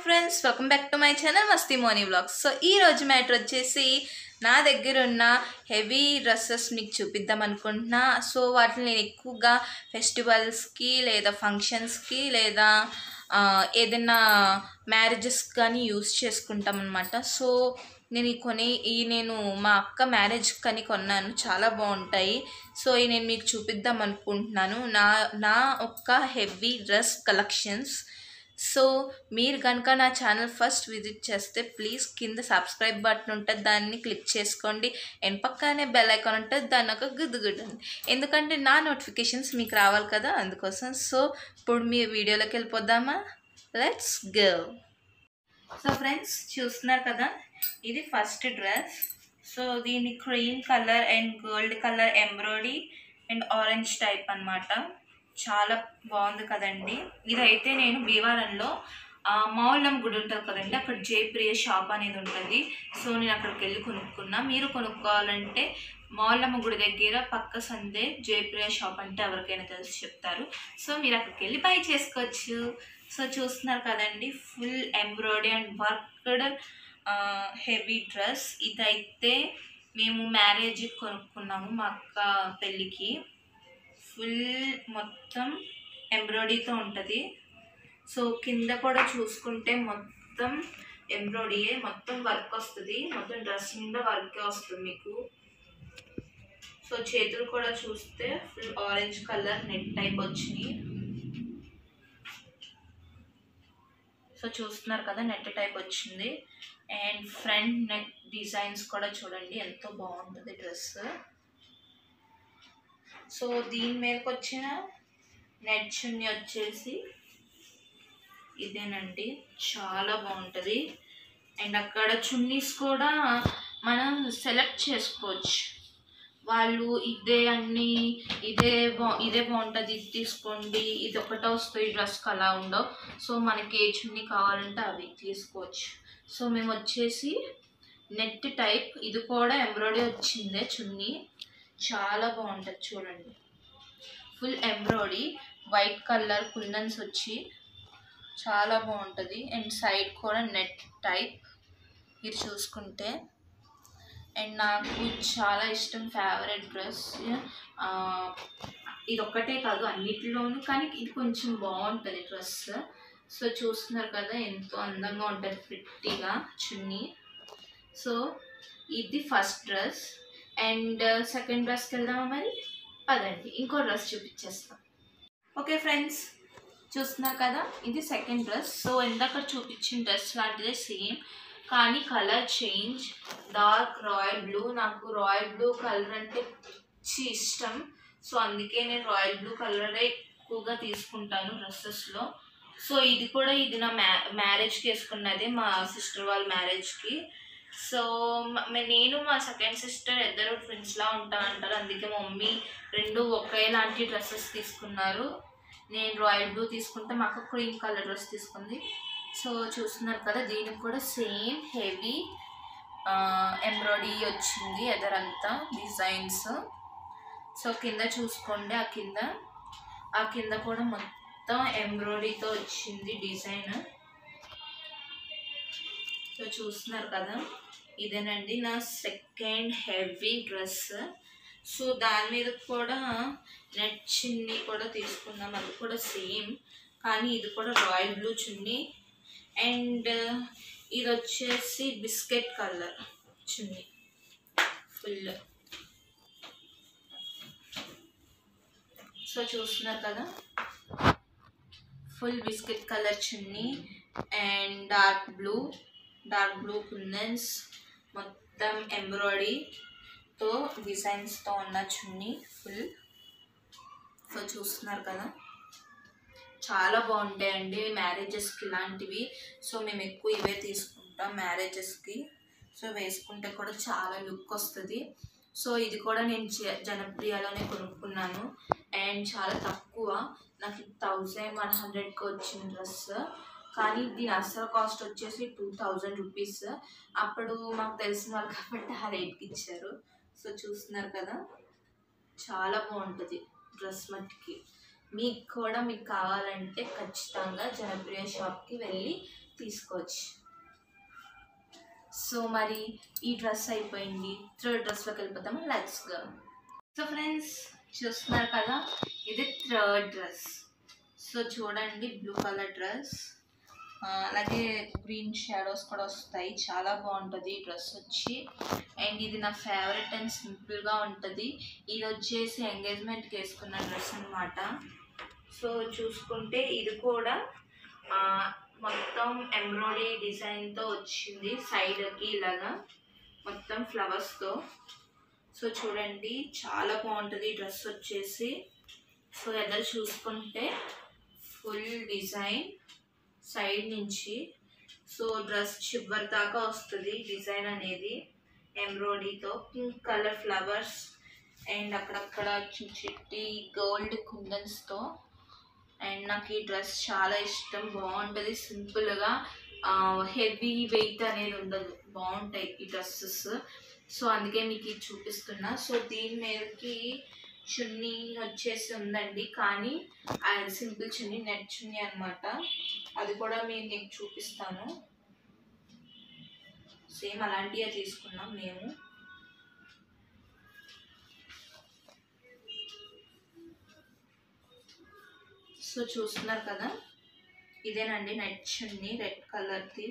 Friends, welcome back to my channel Masti Moni vlogs. So ఈ రోజు matter వచ్చేసి నా దగ్గర ఉన్న హెవీ డ్రెస్సెస్ మీకు చూపిద్దాం అనుకుంటున్నా. సో వాటిని నేను ఎక్కువగా ఫెస్టివల్స్కి లేదా ఫంక్షన్స్కి లేదా ఏదైనా మ్యారేజెస్ కానీ యూస్ చేసుకుంటాం అనమాట. సో నేను మా అక్క మ్యారేజ్ కానీ కొన్నాను, చాలా బాగుంటాయి. సో నేను మీకు చూపిద్దాం అనుకుంటున్నాను నా ఒక్క హెవీ డ్రెస్ కలెక్షన్స్. సో మీరు కనుక నా ఛానల్ ఫస్ట్ విజిట్ చేస్తే ప్లీజ్ కింద సబ్స్క్రైబ్ బటన్ ఉంటుంది, దాన్ని క్లిక్ చేసుకోండి. అండ్ పక్కనే బెల్ ఐకాన్ ఉంటుంది, దాన్ని ఒక గుద్దుగుద్దండి, ఎందుకంటే నా నోటిఫికేషన్స్ మీకు రావాలి కదా, అందుకోసం. సో ఇప్పుడు మీ వీడియోలోకి వెళ్ళిపోదామా, లెట్స్ గో. సో ఫ్రెండ్స్, చూస్తున్నారు కదా, ఇది ఫస్ట్ డ్రెస్. సో దీని cream colour and gold colour embroidery and orange type అన్నమాట. చాలా బాగుంది కదండి. ఇదైతే నేను భీమవరంలో మౌలం గుడి ఉంటుంది కదండి, అక్కడ జయప్రియ షాప్ అనేది ఉంటుంది. సో నేను అక్కడికి వెళ్ళి కొనుక్కున్నా. మీరు కొనుక్కోవాలంటే మౌలమ్మ గుడి దగ్గర పక్క సందే జయప్రియ షాప్ అంటే ఎవరికైనా తెలిసి చెప్తారు. సో మీరు అక్కడికి వెళ్ళి బై చేసుకోవచ్చు. సో చూస్తున్నారు కదండి, full embroidery and worked heavy dress. ఇదైతే మేము మ్యారేజ్కి కొనుక్కున్నాము, మా అక్క పెళ్ళికి. ఫుల్ మొత్తం ఎంబ్రాయిడరీతో ఉంటుంది. సో కింద కూడా చూసుకుంటే మొత్తం ఎంబ్రాయిడరీయే, మొత్తం వర్క్ వస్తుంది, మొత్తం డ్రెస్ మీద వర్కే వస్తుంది మీకు. సో చేతులు కూడా చూస్తే full orange colour net type వచ్చినాయి. సో చూస్తున్నారు కదా, నెట్ టైప్ వచ్చింది. అండ్ ఫ్రంట్ నెక్ డిజైన్స్ కూడా చూడండి, ఎంతో బాగుంటుంది డ్రెస్. సో దీని మీదకి వచ్చిన నెట్ చున్నీ వచ్చేసి ఇదేనండి, చాలా బాగుంటుంది. అండ్ అక్కడ చున్నీస్ కూడా మనం సెలెక్ట్ చేసుకోవచ్చు. వాళ్ళు ఇదే బాగుంటుంది, ఇది తీసుకోండి, ఇది ఒకటే వస్తుంది డ్రెస్కి, అలా ఉండవు. సో మనకి ఏ చున్నీ కావాలంటే అవి తీసుకోవచ్చు. సో మేము వచ్చేసి నెట్ టైప్, ఇది కూడా ఎంబ్రాయిడరీ వచ్చిందే చున్నీ, చాలా బాగుంటుంది చూడండి. Full embroidery, white colour kundans వచ్చి చాలా బాగుంటుంది. అండ్ సైడ్ కూడా నెట్ టైప్ మీరు చూసుకుంటే. అండ్ నాకు చాలా ఇష్టం, ఫేవరెట్ డ్రెస్. ఇది ఒక్కటే కాదు అన్నిటిలోనూ, కానీ ఇది కొంచెం బాగుంటుంది డ్రెస్. సో చూస్తున్నారు కదా, ఎంతో అందంగా ఉంటుంది ప్రిట్టిగా చున్నీ. సో ఇది ఫస్ట్ డ్రెస్. అండ్ సెకండ్ డ్రెస్కి వెళ్దామా మరి, పదండి ఇంకో డ్రెస్ చూపించేస్తాం. ఓకే ఫ్రెండ్స్, చూస్తున్నారు కదా, ఇది సెకండ్ డ్రెస్. సో ఇందాక చూపించిన డ్రెస్ లాంటిదే సేమ్, కానీ colour change. Dark royal blue, నాకు రాయల్ బ్లూ కలర్ అంటే పిచ్చి ఇష్టం. సో అందుకే నేను రాయల్ బ్లూ కలరే ఎక్కువగా తీసుకుంటాను డ్రెస్సెస్లో. సో ఇది నా మ్యారేజ్కి వేసుకున్నది, మా సిస్టర్ వాళ్ళ మ్యారేజ్కి. సో నేను మా సెకండ్ సిస్టర్ ఇద్దరు ఫ్రెండ్స్లా ఉంటామంటారు, అందుకే మా మమ్మీ రెండు ఒకేలాంటి డ్రెస్సెస్ తీసుకున్నారు. నేను రాయల్ బ్లూ తీసుకుంటే మా అక్క క్రీమ్ కలర్ డ్రెస్ తీసుకుంది. సో చూస్తున్నారు కదా, దీనికి కూడా సేమ్ హెవీ ఎంబ్రాయిడరీ వచ్చింది ఎదరంతా డిజైన్స్. సో కింద చూసుకోండి, ఆ కింద కూడా మొత్తం ఎంబ్రాయిడరీతో వచ్చింది డిజైన్. సో చూస్తున్నారు కదా, ఇదేనండి నా సెకండ్ హెవీ డ్రెస్. సో దాని మీద కూడా నెట్ చున్నీ కూడా తీసుకున్నాం, అది కూడా సేమ్, కానీ ఇది కూడా రాయల్ బ్లూ చున్నీ. అండ్ ఇది వచ్చేసి బిస్కెట్ కలర్ చున్నీ ఫుల్. సో చూస్తున్నారు కదా, ఫుల్ బిస్కెట్ కలర్ చున్నీ అండ్ డార్క్ బ్లూ కుందన్స్, మొత్తం ఎంబ్రాయిడరీతో డిజైన్స్తో ఉన్న చున్నీ ఫుల్. సో చూస్తున్నారు కదా, చాలా బాగుంటాయండి మ్యారేజెస్కి ఇలాంటివి. సో మేము ఎక్కువ ఇవే తీసుకుంటాం మ్యారేజెస్కి. సో వేసుకుంటే కూడా చాలా లుక్ వస్తుంది. సో ఇది కూడా నేను జనప్రియలోనే కొనుక్కున్నాను, అండ్ చాలా తక్కువ, నాకు 1100కి వచ్చిన డ్రెస్. కానీ దీని అసలు కాస్ట్ వచ్చేసి 2000 రూపీస్. అప్పుడు మాకు తెలిసిన వాళ్ళు కాబట్టి ఆ రేట్కి ఇచ్చారు. సో చూస్తున్నారు కదా, చాలా బాగుంటుంది డ్రెస్ మట్టికి. మీకు కావాలంటే ఖచ్చితంగా జనప్రియ షాప్కి వెళ్ళి తీసుకోవచ్చు. సో మరి ఈ డ్రెస్ అయిపోయింది. థర్డ్ డ్రెస్లోకి వెళ్ళిపోతాము. Let's go. సో ఫ్రెండ్స్ చూస్తున్నారు కదా, ఇది థర్డ్ డ్రెస్. సో చూడండి, బ్లూ కలర్ డ్రెస్, అలాగే గ్రీన్ షాడోస్ కూడా వస్తాయి. చాలా బాగుంటుంది ఈ డ్రెస్ వచ్చి. అండ్ ఇది నా ఫేవరెట్ అండ్ సింపుల్గా ఉంటుంది. ఇది వచ్చేసి ఎంగేజ్మెంట్కి వేసుకున్న డ్రెస్ అనమాట. సో చూసుకుంటే ఇది కూడా మొత్తం ఎంబ్రాయిడరీ డిజైన్తో వచ్చింది. సైడ్కి ఇలాగా మొత్తం ఫ్లవర్స్తో. సో చూడండి, చాలా బాగుంటుంది డ్రెస్ వచ్చేసి. సో ఎదురు చూసుకుంటే ఫుల్ డిజైన్ సైడ్ నుంచి. సో డ్రెస్ చివరి దాకా వస్తుంది డిజైన్ అనేది ఎంబ్రాయిడరీతో. పింక్ కలర్ ఫ్లవర్స్ అండ్ అక్కడక్కడ చిట్టి గోల్డ్ కుందన్స్తో. అండ్ నాకు ఈ డ్రెస్ చాలా ఇష్టం, బాగుంటుంది. సింపుల్గా హెవీ వెయిట్ అనేది ఉండదు, బాగుంటాయి ఈ డ్రెస్సెస్. సో అందుకే మీకు ఇది చూపిస్తున్నా. సో దీని మీదకి చున్నీ వచ్చేసి ఉందండి, కానీ అది సింపుల్ చున్నీ, నెట్ చున్నీ అనమాట. అది కూడా మీకు చూపిస్తాను. సేమ్ అలాంటివే తీసుకున్నాం మేము. సో చూస్తున్నారు కదా, ఇదేనండి నెట్ చున్నీ, రెడ్ కలర్ది.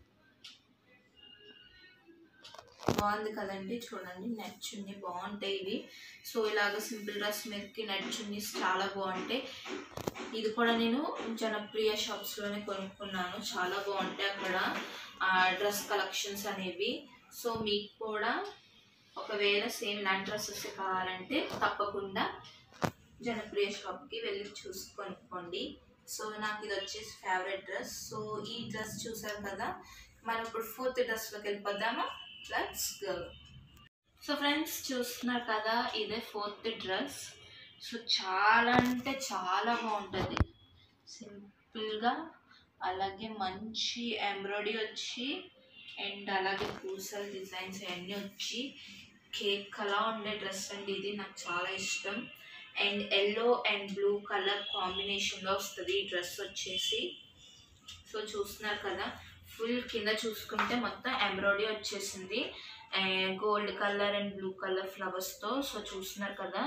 బాగుంది కదండి, చూడండి నెట్ చున్నీ బాగుంటాయి ఇవి. సో ఇలాగ సింపుల్ డ్రెస్ మీదకి నెట్ చున్నీస్ చాలా బాగుంటాయి. ఇది కూడా నేను జనప్రియ షాప్స్లోనే కొనుక్కున్నాను, చాలా బాగుంటాయి అక్కడ డ్రెస్ కలెక్షన్స్ అనేవి. సో మీకు కూడా ఒకవేళ సేమ్ ఇలాంటి డ్రెస్సెస్ కావాలంటే తప్పకుండా జనప్రియ షాప్కి వెళ్ళి కొనుక్కోండి. సో నాకు ఇది వచ్చేసి ఫేవరెట్ డ్రెస్. సో ఈ డ్రెస్ చూసారు కదా, మనం ఇప్పుడు ఫోర్త్ డ్రెస్లోకి వెళ్ళిపోదామా. Let's go. సో ఫ్రెండ్స్ చూస్తున్నారు కదా, ఇదే ఫోర్త్ డ్రెస్. సో చాలా అంటే చాలా బాగుంటుంది, సింపుల్గా. అలాగే మంచి ఎంబ్రాయిడరీ వచ్చి అండ్ అలాగే పూసల డిజైన్స్ అవన్నీ వచ్చి కేక్ అలా ఉండే డ్రెస్ అండి ఇది. నాకు చాలా ఇష్టం. And yellow and blue colour కాంబినేషన్లో వస్తుంది ఈ డ్రెస్ వచ్చేసి. సో చూస్తున్నారు కదా, ఫుల్ కింద చూసుకుంటే మొత్తం ఎంబ్రాయిడరీ వచ్చేసింది gold colour and blue colour ఫ్లవర్స్తో. సో చూస్తున్నారు కదా,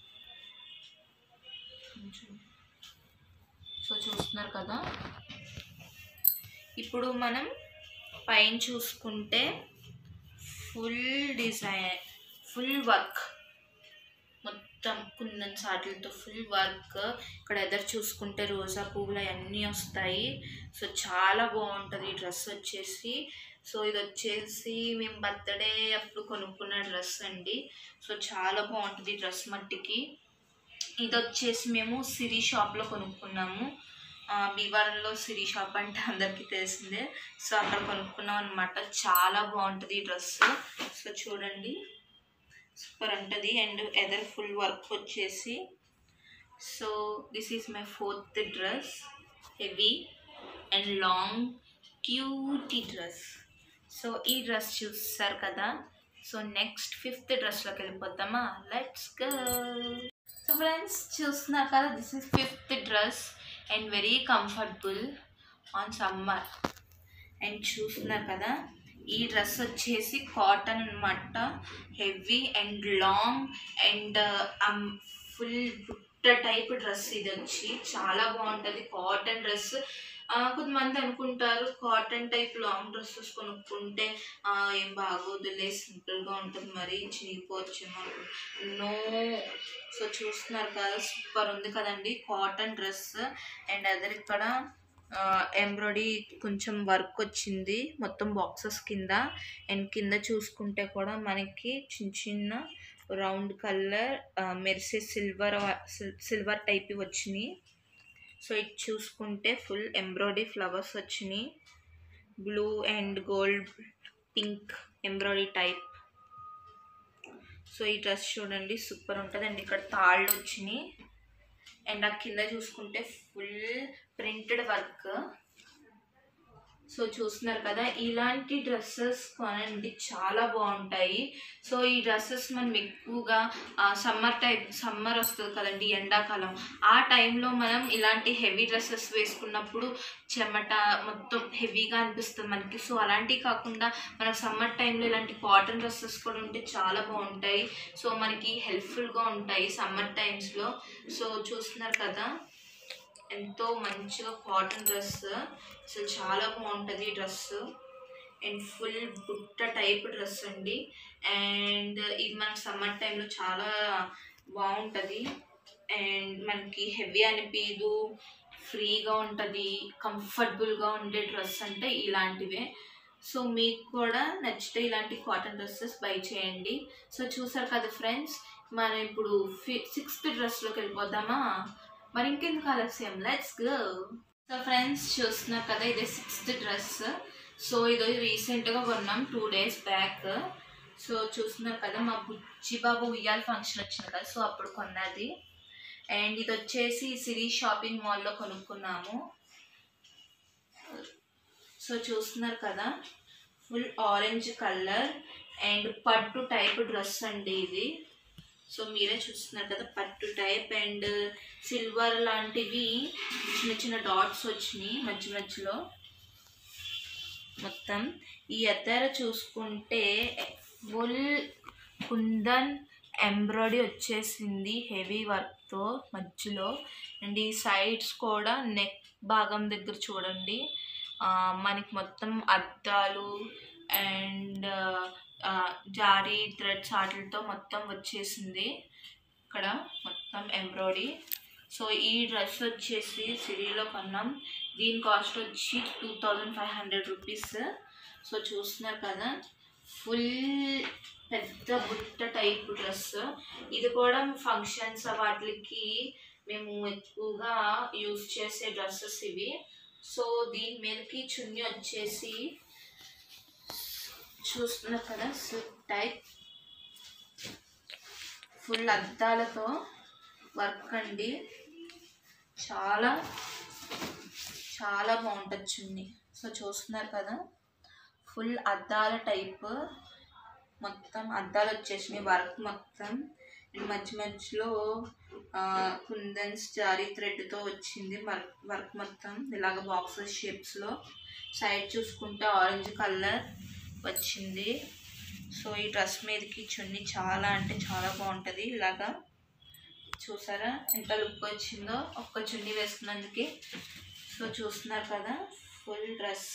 ఇప్పుడు మనం పైన చూసుకుంటే ఫుల్ డిజైన్, ఫుల్ వర్క్, మొత్తం కుందన్ సాటిలతో ఫుల్ వర్క్. ఇక్కడ ఎదురు చూసుకుంటే రోజా పువ్వులు అవన్నీ వస్తాయి. సో చాలా బాగుంటుంది ఈ డ్రెస్ వచ్చేసి. సో ఇది వచ్చేసి మేము బర్త్డే అప్పుడు కొనుక్కున్న డ్రెస్ అండి. సో చాలా బాగుంటుంది డ్రెస్ మట్టికి. ఇది వచ్చేసి మేము సిరి షాప్లో కొనుక్కున్నాము. భీమవరంలో సిరి షాప్ అంటే అందరికీ తెలిసిందే. సో అక్కడ కొనుక్కున్నాం అనమాట. చాలా బాగుంటుంది ఈ డ్రెస్. సో చూడండి, సూపర్ ఉంటుంది. అండ్ ఎదర్ ఫుల్ వర్క్ వచ్చేసి. So this is my fourth dress, heavy and long cutie dress. So ఈ డ్రెస్ చూస్తారు కదా. సో నెక్స్ట్ ఫిఫ్త్ డ్రెస్లోకి వెళ్ళిపోతామా. Let's go. సో ఫ్రెండ్స్ చూస్తున్నారు కదా, this is fifth dress and very comfortable on summer. And చూస్తున్నారు కదా, ఈ డ్రెస్ వచ్చేసి కాటన్ అనమాట, heavy and long and full బుట్ట టైప్ డ్రెస్. ఇది వచ్చి చాలా బాగుంటుంది కాటన్ డ్రెస్. కొంతమంది అనుకుంటారు కాటన్ టైప్ లాంగ్ డ్రెస్సెస్ కొనుక్కుంటే ఏం బాగోదులే, సింపుల్గా ఉంటుంది, మరి చినిగిపోవచ్చేమో. నో. సో చూస్తున్నారు కదా, సూపర్ ఉంది కదండి కాటన్ డ్రెస్. అండ్ అదర్ ఇక్కడ ఎంబ్రాయిడరీ కొంచెం వర్క్ వచ్చింది మొత్తం బాక్సెస్ కింద. అండ్ కింద చూసుకుంటే కూడా మనకి చిన్న చిన్న రౌండ్ కలర్ మెరిసే సిల్వర్ టైప్ వచ్చినాయి. సో ఇది చూసుకుంటే ఫుల్ ఎంబ్రాయిడరీ ఫ్లవర్స్ వచ్చినాయి, blue and gold pink embroidery type. So ఈ డ్రెస్ చూడండి సూపర్ ఉంటుంది. అండ్ ఇక్కడ తాళ్ళు వచ్చినాయి. అండ్ ఆ కింద చూసుకుంటే ఫుల్ ప్రింటెడ్ వర్క్. సో చూస్తున్నారు కదా, ఇలాంటి డ్రెస్సెస్ కొనండి, చాలా బాగుంటాయి. సో ఈ డ్రెస్సెస్ మనం ఎక్కువగా సమ్మర్ వస్తుంది కదండి, ఎండాకాలం, ఆ టైంలో మనం ఇలాంటి హెవీ డ్రెస్సెస్ వేసుకున్నప్పుడు చెమట మొత్తం హెవీగా అనిపిస్తుంది మనకి. సో అలాంటివి కాకుండా మనకు సమ్మర్ టైంలో ఇలాంటి కాటన్ డ్రెస్సెస్ కూడా ఉంటే చాలా బాగుంటాయి. సో మనకి హెల్ప్ఫుల్గా ఉంటాయి సమ్మర్ టైమ్స్లో. సో చూస్తున్నారు కదా, ఎంతో మంచిగా కాటన్ డ్రెస్, అసలు చాలా బాగుంటుంది ఈ డ్రెస్. అండ్ ఫుల్ బుట్ట టైప్ డ్రెస్ అండి. అండ్ ఇది మనకి సమ్మర్ టైంలో చాలా బాగుంటుంది. అండ్ మనకి హెవీ అనిపించదు, ఫ్రీగా ఉంటుంది, కంఫర్టబుల్గా ఉండే డ్రెస్ అంటే ఇలాంటివే. సో మీకు కూడా నచ్చితే ఇలాంటి కాటన్ డ్రెస్సెస్ బై చేయండి. సో చూసారు కదా ఫ్రెండ్స్, మనం ఇప్పుడు 6th డ్రెస్లోకి వెళ్ళిపోదామా? మరి ఇంకెందుకు ఆలస్యం, లెట్స్ గో. సో ఫ్రెండ్స్ చూస్తున్నారు కదా, ఇదే 6th డ్రెస్. సో ఇది రీసెంట్గా కొన్నాం 2 days బ్యాక్. సో చూస్తున్నారు కదా, మా బుజ్జి బాబు ఉయ్యాల ఫంక్షన్ వచ్చింది కదా, సో అప్పుడు కొన్నది. అండ్ ఇది వచ్చేసి సిరి షాపింగ్ మాల్లో కొనుక్కున్నాము. సో చూస్తున్నారు కదా, ఫుల్ ఆరెంజ్ కలర్ అండ్ పట్టు టైప్ డ్రెస్ అండి ఇది. సో మీరే చూస్తున్నారు కదా, పట్టు టైప్ అండ్ సిల్వర్ లాంటివి చిన్న చిన్న డాట్స్ వచ్చినాయి మధ్య మధ్యలో. మొత్తం ఈ ఎత్తర చూసుకుంటే ఫుల్ కుందన్ ఎంబ్రాయిడరీ వచ్చేసింది హెవీ వర్క్తో మధ్యలో. అండ్ ఈ సైడ్స్ కూడా నెక్ భాగం దగ్గర చూడండి, మనకి మొత్తం అద్దాలు అండ్ జారీ థ్రెడ్స్ వాటితో మొత్తం వచ్చేసింది ఇక్కడ మొత్తం ఎంబ్రాయిడరీ. సో ఈ డ్రెస్ వచ్చేసి సిరీలో కొన్నాం, దీని కాస్ట్ వచ్చి 2500 రూపీస్. సో చూస్తున్నారు కదా, ఫుల్ పెద్ద బుట్ట టైప్ డ్రెస్. ఇది కూడా ఫంక్షన్స్ వాటికి మేము ఎక్కువగా యూజ్ చేసే డ్రెస్సెస్ ఇవి. సో దీని మీదకి చున్నీ వచ్చేసి చూస్తున్నారు కదా, సిల్క్ టైప్ ఫుల్ అద్దాలతో వర్క్ అండి, చాలా చాలా బాగుంటుంది చున్నీ. సో చూస్తున్నారు కదా, ఫుల్ అద్దాల టైప్, మొత్తం అద్దాలు వచ్చేసినాయి వర్క్ మొత్తం. మధ్య మధ్యలో కుందన్స్ జారీ థ్రెడ్తో వచ్చింది వర్క్ మొత్తం ఇలాగ బాక్సెస్ షేప్స్లో. సైడ్ చూసుకుంటే ఆరెంజ్ కలర్ వచ్చింది. సో ఈ డ్రెస్ మీదకి చున్నీ చాలా అంటే చాలా బాగుంటుంది. ఇలాగా చూసారా ఎంత లుక్ వచ్చిందో ఒక్క చున్నీ వేసుకున్నందుకే. సో చూస్తున్నారు కదా, ఫుల్ డ్రెస్.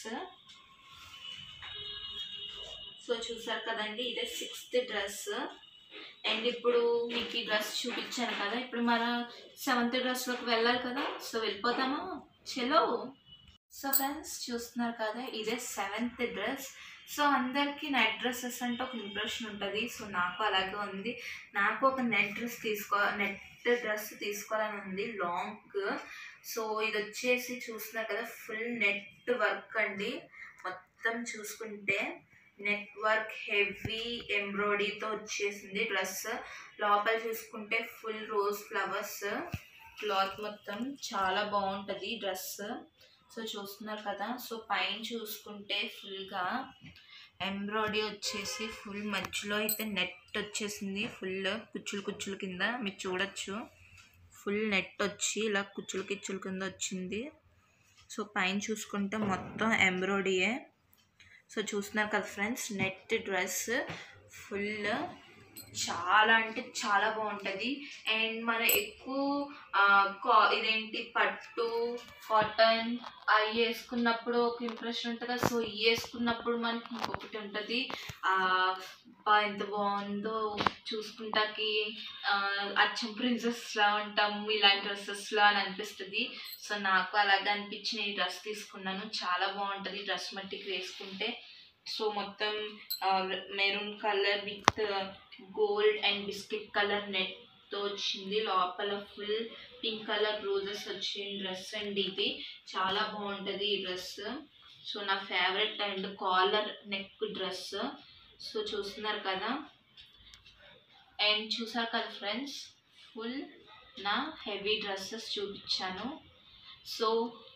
సో చూసారు కదండి, ఇదే 6th డ్రెస్. అండ్ ఇప్పుడు మీకు ఈ డ్రెస్ చూపించాను కదా, ఇప్పుడు మన 7th డ్రెస్లోకి వెళ్ళాలి కదా. సో వెళ్ళిపోతామా, చలో. సో ఫ్రెండ్స్ చూస్తున్నారు కదా, ఇదే 7th డ్రెస్. సో అందరికీ నెట్ డ్రెస్సెస్ అంటే ఒక ఇంప్రెషన్ ఉంటుంది. సో నాకు అలాగే ఉంది, నాకు ఒక నెట్ డ్రెస్ తీసుకోవాలని ఉంది లాంగ్. సో ఇది వచ్చేసి చూస్తున్నారు కదా, ఫుల్ నెట్ వర్క్ అండి. మొత్తం చూసుకుంటే నెట్ వర్క్ హెవీ ఎంబ్రాయిడరీతో వచ్చేసింది డ్రెస్. లోపల చూసుకుంటే ఫుల్ రోజ్ ఫ్లవర్స్ క్లాత్, మొత్తం చాలా బాగుంటుంది డ్రెస్. సో చూస్తున్నారు కదా, సో పైన చూసుకుంటే ఫుల్గా ఎంబ్రాయిడరీ వచ్చేసి ఫుల్ మధ్యలో అయితే నెట్ వచ్చేసింది, ఫుల్ కుచ్చులు కుచ్చుల కింద మీరు చూడొచ్చు. ఫుల్ నెట్ వచ్చి ఇలా కుచ్చులు కిచ్చుల కింద వచ్చింది. సో పైన చూసుకుంటే మొత్తం ఎంబ్రాయిడరీయే. సో చూస్తున్నారు కదా ఫ్రెండ్స్, నెట్ డ్రెస్ ఫుల్ చాలా అంటే చాలా బాగుంటుంది. అండ్ మన ఎక్కువ ఇదేంటి పట్టు కాటన్ అవి వేసుకున్నప్పుడు ఒక ఇంప్రెషన్ ఉంటుంది కదా. సో ఇవి వేసుకున్నప్పుడు మనకి ఇంకొకటి ఉంటుంది, ఎంత బాగుందో చూసుకుంటాకి, అచ్చం ప్రిన్సెస్లా ఉంటాము ఇలాంటి డ్రెస్సెస్లో అని అనిపిస్తుంది. సో నాకు అలాగే అనిపించి నేను ఈ డ్రెస్ తీసుకున్నాను, చాలా బాగుంటుంది డ్రెస్ మట్టికి వేసుకుంటే. సో మొత్తం maroon colour with gold and biscuit colour నెట్తో వచ్చింది. లోపల ఫుల్ పింక్ కలర్ రోజెస్ వచ్చిన డ్రెస్ అండి ఇది, చాలా బాగుంటుంది ఈ డ్రెస్. సో నా favourite and collar neck dress. So చూస్తున్నారు కదా, అండ్ చూసారు కదా ఫ్రెండ్స్, ఫుల్ నా హెవీ డ్రెస్సెస్ చూపించాను. సో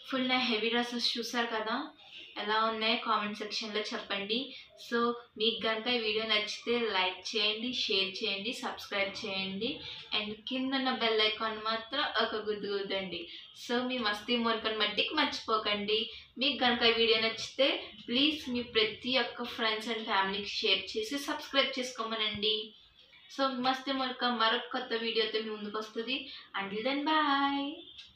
ఫుల్ నా హెవీ డ్రెస్సెస్ చూసారు కదా, ఎలా ఉన్నాయో కామెంట్ సెక్షన్లో చెప్పండి. సో మీకు కనుక ఈ వీడియో నచ్చితే లైక్ చేయండి, షేర్ చేయండి, సబ్స్క్రైబ్ చేయండి, అండ్ కింద ఉన్న బెల్ ఐకాన్ మాత్రం ఒక గుద్దు గుద్దండి. సో మీ మస్తీ మోనికాని మట్టికి మర్చిపోకండి. మీకు కనుక ఈ వీడియో నచ్చితే ప్లీజ్ మీ ప్రతి ఒక్క ఫ్రెండ్స్ అండ్ ఫ్యామిలీకి షేర్ చేసి సబ్స్క్రైబ్ చేసుకోమనండి. సో మస్తీ మోనికా మరొక కొత్త వీడియోతో మీ ముందుకు వస్తుంది. Until then bye.